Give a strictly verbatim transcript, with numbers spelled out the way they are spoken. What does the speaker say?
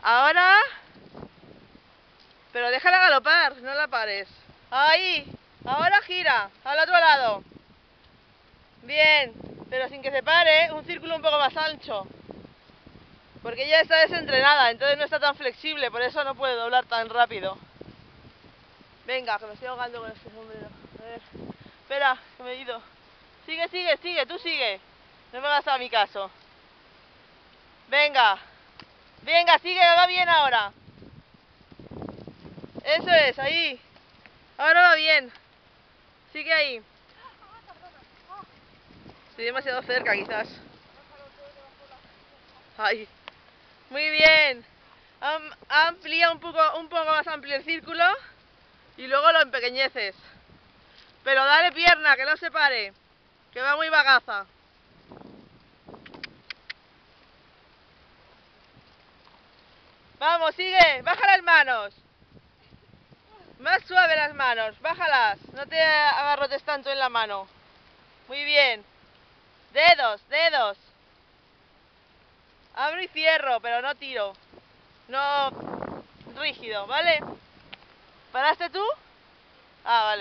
Ahora... Pero déjala galopar, no la pares. Ahí. Ahora gira, al otro lado. Bien, pero sin que se pare, un círculo un poco más ancho. Porque ella está desentrenada, entonces no está tan flexible, por eso no puede doblar tan rápido. Venga, que me estoy ahogando con este sombrero. A ver. Espera, que me he ido. Sigue, sigue, sigue, tú sigue. No me hagas a mi caso. Venga. Venga, sigue, va bien ahora. Eso es, ahí. Ahora va bien. Sigue ahí. Estoy demasiado cerca, quizás. Ay. Muy bien. Am amplía un poco, un poco más amplio el círculo y luego lo empequeñeces. Pero dale pierna, que no se pare, que va muy bagaza. Vamos, sigue, baja las manos. Más suave las manos, bájalas, no te agarrotes tanto en la mano. Muy bien. Dedos, dedos. Abro y cierro, pero no tiro. No rígido, ¿vale? ¿Paraste tú? Ah, vale.